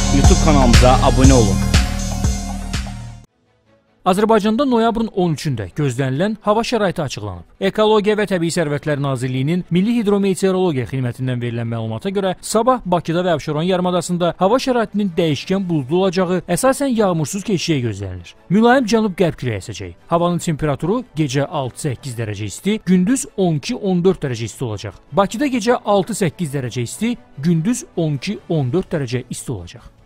YouTube kanalımıza abunə olun. Azərbaycanda noyabrın 13-də gözlənilən hava şəraiti açıqlanıb. Ekologiya və Təbii Sərvətlər Nazirliyinin Milli Hidrometeorologiya Xidmətindən verilən məlumata görə sabah Bakıda və Abşeron yarımadasında hava şəraitinin dəyişkən buludlu olacağı, əsasən yağmursuz keçəcəyi gözlənilir. Mülayim cənub-qərb küləyi əsəcək. Havanın temperaturu gecə 6-8 dərəcə isti, gündüz 12-14 dərəcə isti olacaq. Bakıda gecə 6-8 dərəcə isti, gündüz 12-14 dərəcə isti olacaq.